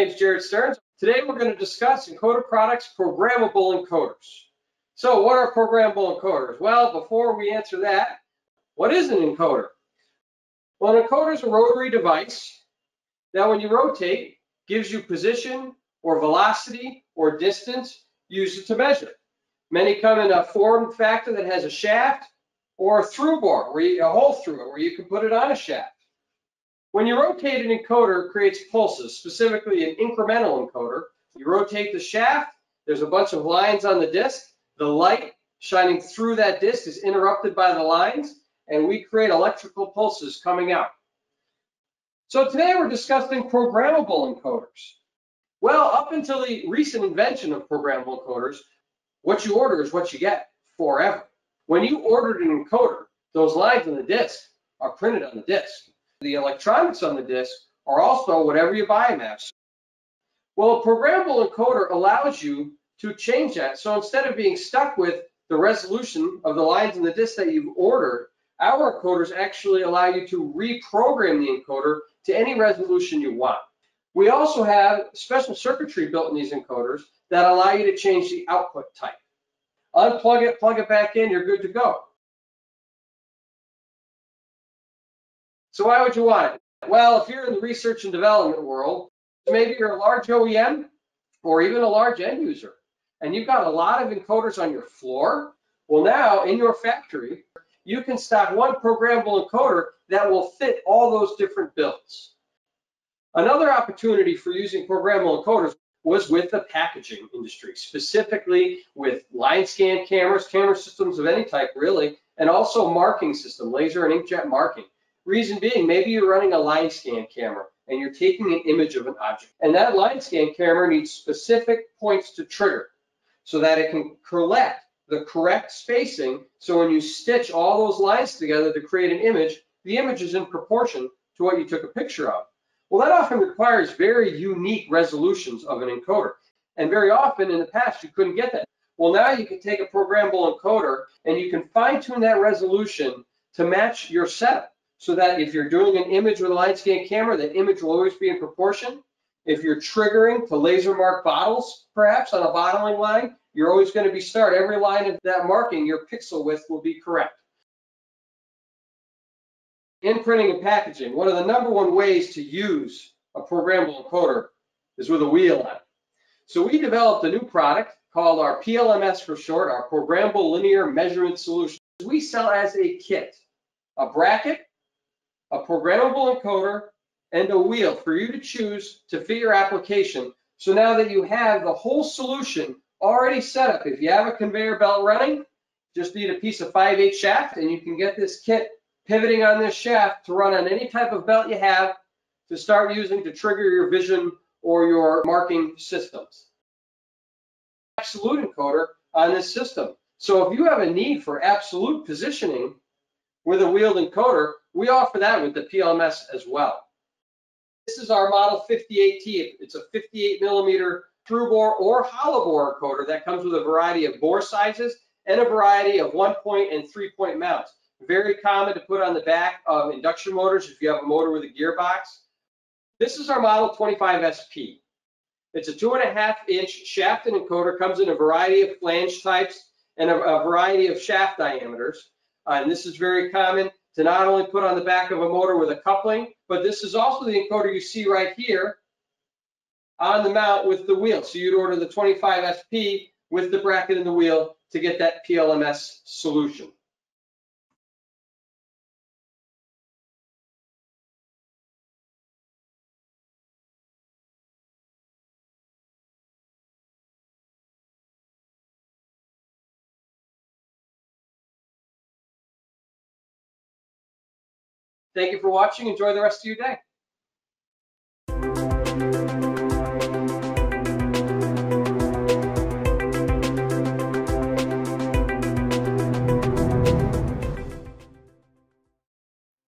name's Jared Stearns. Today we're going to discuss Encoder Products programmable encoders. So what are programmable encoders? Well, before we answer that, what is an encoder? Well, an encoder is a rotary device that when you rotate, gives you position or velocity or distance, use it to measure. Many come in a form factor that has a shaft or a through bore, a hole through it, where you can put it on a shaft. When you rotate an encoder, it creates pulses, specifically an incremental encoder. You rotate the shaft, there's a bunch of lines on the disc. The light shining through that disc is interrupted by the lines, and we create electrical pulses coming out. So today we're discussing programmable encoders. Well, up until the recent invention of programmable encoders, what you order is what you get forever. When you ordered an encoder, those lines on the disc are printed on the disc. The electronics on the disc are also whatever you buy them at. Well, a programmable encoder allows you to change that. So instead of being stuck with the resolution of the lines in the disc that you've ordered, our encoders actually allow you to reprogram the encoder to any resolution you want. We also have special circuitry built in these encoders that allow you to change the output type. Unplug it, plug it back in, you're good to go. So why would you want it? Well, if you're in the research and development world, maybe you're a large OEM or even a large end user, and you've got a lot of encoders on your floor. Well, now in your factory, you can stock one programmable encoder that will fit all those different builds. Another opportunity for using programmable encoders was with the packaging industry, specifically with line scan cameras, camera systems of any type really, and also marking system, laser and inkjet marking. Reason being, maybe you're running a line scan camera and you're taking an image of an object, and that line scan camera needs specific points to trigger so that it can collect the correct spacing, so when you stitch all those lines together to create an image, the image is in proportion to what you took a picture of. Well, that often requires very unique resolutions of an encoder, and very often in the past you couldn't get that. Well, now you can take a programmable encoder and you can fine-tune that resolution to match your setup, so that if you're doing an image with a line scan camera, that image will always be in proportion. If you're triggering to laser mark bottles, perhaps on a bottling line, you're always going to be start every line of that marking, your pixel width will be correct. In printing and packaging, one of the #1 ways to use a programmable encoder is with a wheel on it. So we developed a new product called our PLMS for short, our Programmable Linear Measurement Solution. We sell as a kit, a bracket, a programmable encoder, and a wheel for you to choose to fit your application. So now that you have the whole solution already set up, if you have a conveyor belt running, just need a piece of 5/8 shaft and you can get this kit pivoting on this shaft to run on any type of belt you have to start using to trigger your vision or your marking systems. Absolute encoder on this system. So if you have a need for absolute positioning with a wheeled encoder, we offer that with the PLMS as well. This is our model 58T. It's a 58mm through bore or hollow bore encoder that comes with a variety of bore sizes and a variety of 1-point and 3-point mounts. Very common to put on the back of induction motors if you have a motor with a gearbox. This is our model 25SP. It's a 2.5-inch shafted encoder, comes in a variety of flange types and a variety of shaft diameters. And this is very common to not only put on the back of a motor with a coupling, but this is also the encoder you see right here on the mount with the wheel. So you'd order the 25SP with the bracket and the wheel to get that PLMS solution. Thank you for watching. Enjoy the rest of your day.